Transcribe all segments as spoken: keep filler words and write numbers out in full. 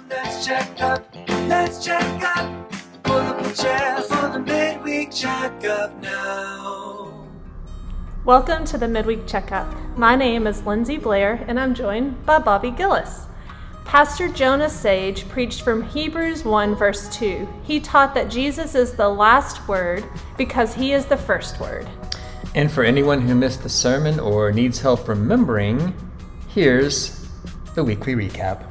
Let's check up, let's check up. Pull up a chair for the midweek checkup now. Welcome to the Midweek Checkup. My name is Lindsay Blair and I'm joined by Bobby Gillis. Pastor Jonah Sage preached from Hebrews one verse two. He taught that Jesus is the last word because he is the first word. And for anyone who missed the sermon or needs help remembering, here's the weekly recap.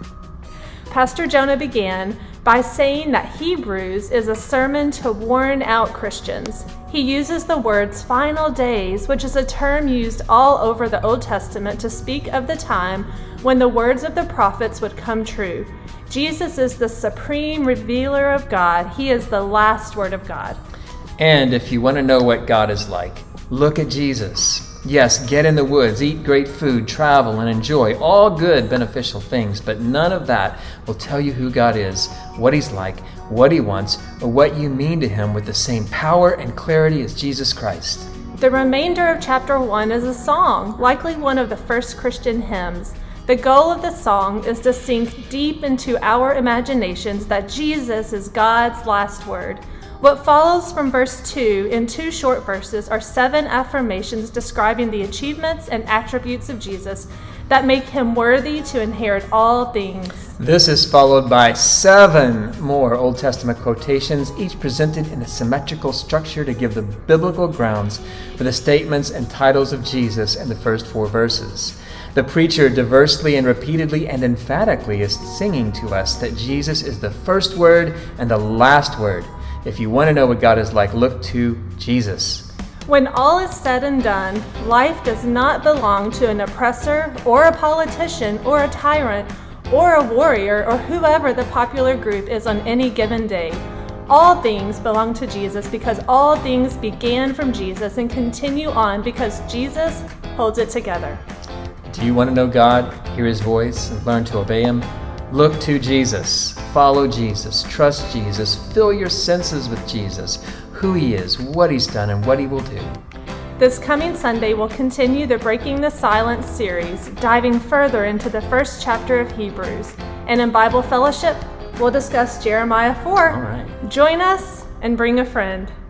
Pastor Jonah began by saying that Hebrews is a sermon to worn out Christians. He uses the words final days, which is a term used all over the Old Testament to speak of the time when the words of the prophets would come true. Jesus is the supreme revealer of God. He is the last word of God. And if you want to know what God is like, look at Jesus. Yes, get in the woods, eat great food, travel, and enjoy all good, beneficial things, but none of that will tell you who God is, what he's like, what he wants, or what you mean to him with the same power and clarity as Jesus Christ. The remainder of chapter one is a song, likely one of the first Christian hymns. The goal of the song is to sink deep into our imaginations that Jesus is God's last word. What follows from verse two in two short verses are seven affirmations describing the achievements and attributes of Jesus that make him worthy to inherit all things. This is followed by seven more Old Testament quotations, each presented in a symmetrical structure to give the biblical grounds for the statements and titles of Jesus in the first four verses. The preacher diversely and repeatedly and emphatically is singing to us that Jesus is the first word and the last word. If you want to know what God is like, look to Jesus. When all is said and done, life does not belong to an oppressor or a politician or a tyrant or a warrior or whoever the popular group is on any given day. All things belong to Jesus because all things began from Jesus and continue on because Jesus holds it together. Do you want to know God, hear his voice, and learn to obey him? Look to Jesus. Follow Jesus. Trust Jesus. Fill your senses with Jesus, who he is, what he's done, and what he will do. This coming Sunday, we'll continue the Breaking the Silence series, diving further into the first chapter of Hebrews. And in Bible Fellowship, we'll discuss Jeremiah four. All right. Join us and bring a friend.